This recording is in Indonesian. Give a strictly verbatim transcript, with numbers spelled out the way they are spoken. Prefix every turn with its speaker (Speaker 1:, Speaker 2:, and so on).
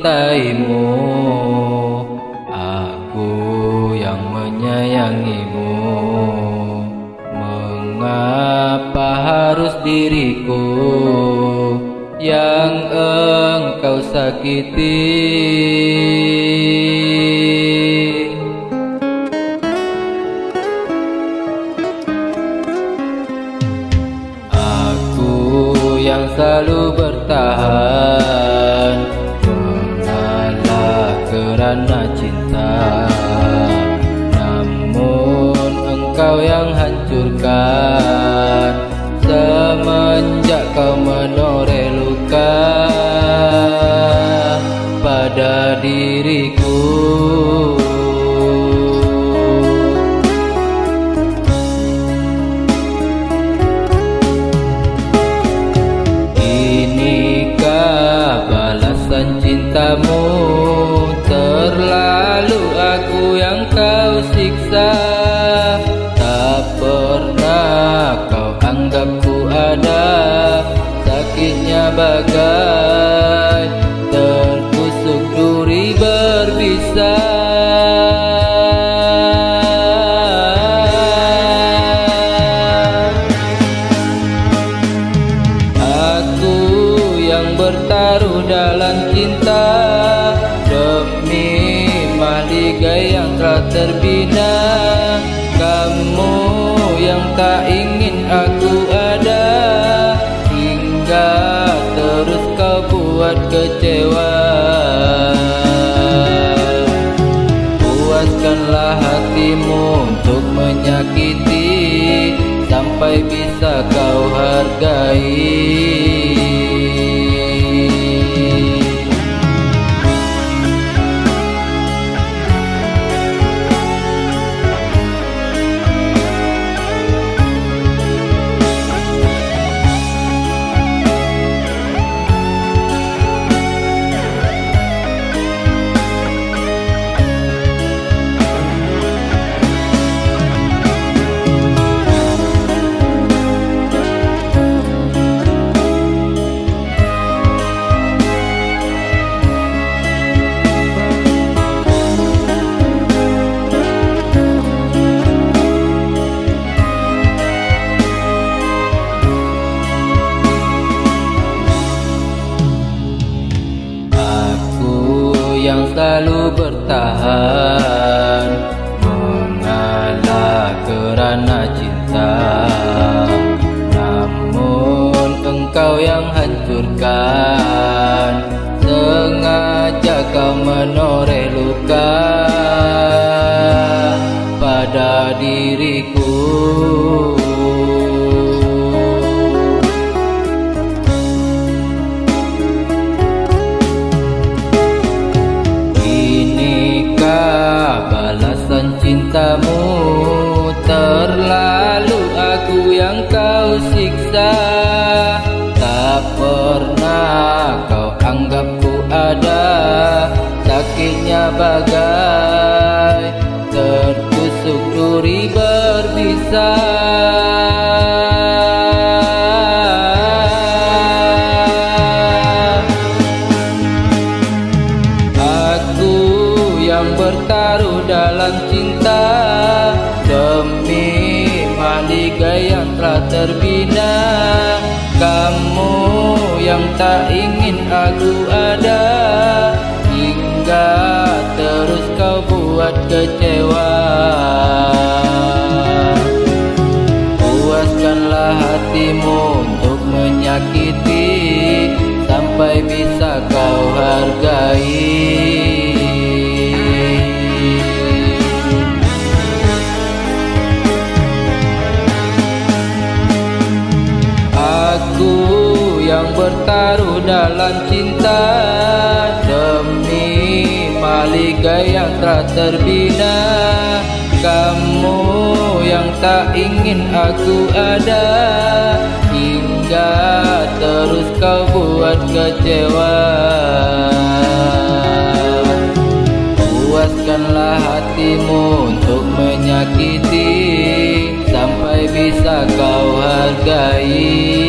Speaker 1: mencintaimu, aku yang menyayangimu. Mengapa harus diriku yang engkau sakiti? Yang selalu bertahan mengalah kerana cinta, namun engkau yang hancurkan semenjak kau menoreh luka pada diriku. Cintamu terlalu, aku yang kau siksa. Tak pernah kau anggap ku ada, sakitnya bagai tertusuk duri berbisa. Aku yang bertaruh dalam cinta demi mahligai yang telah terbina. Kamu yang tak ingin aku ada, hingga terus kau buat kecewa. Puaskanlah hatimu untuk menyakiti, sampai bisa kau hargai. Yang selalu bertahan mengalah kerana cinta, namun engkau yang hancurkan sengaja kau menoreh luka pada diriku. Cintamu terlalu, aku yang kau siksa. Tak pernah kau anggap ku ada, sakitnya bagai tertusuk duri berbisa. Aku yang bertaruh dalam cinta demi mahligai yang telah terbina. Kamu yang tak ingin aku ada, hingga terus kau buat kecewa. Puaskanlah hatimu untuk menyakiti, sampai bisa kau hargai. Aku yang bertaruh dalam cinta demi mahligai yang telah terbina. Kamu yang tak ingin aku ada, hingga terus kau buat kecewa. Puaskanlah hatimu untuk menyakiti, sampai bisa kau hargai.